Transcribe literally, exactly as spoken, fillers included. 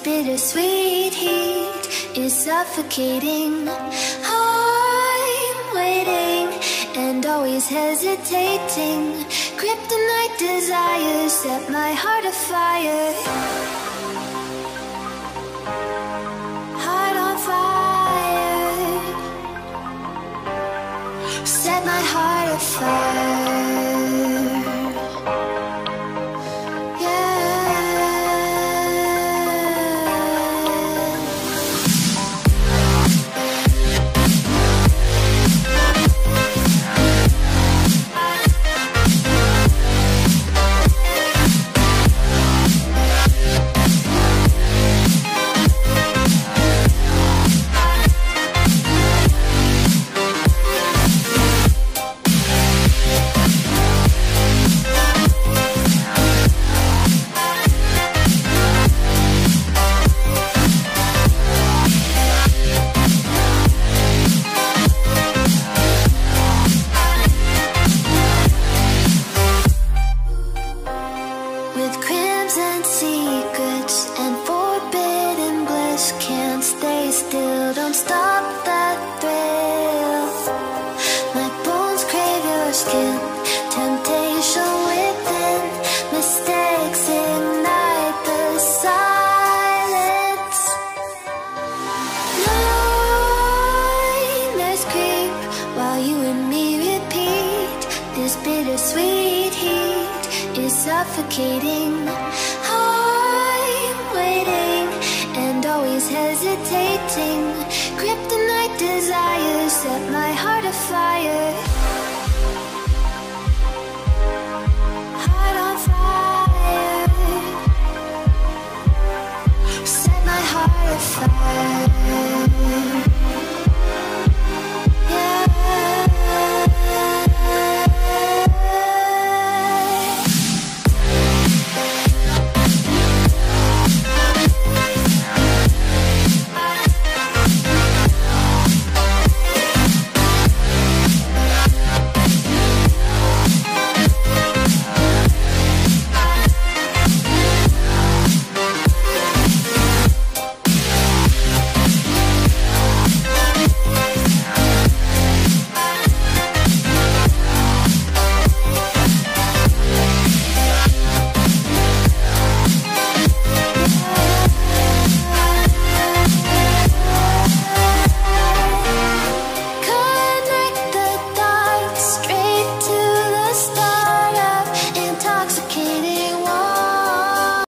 bittersweet heat is suffocating. I'm waiting and always hesitating. Kryptonite desires set my heart afire. Heart on fire. Set my heart afire. Suffocating. I'm waiting and always hesitating. Kryptonite desires set my heart afire.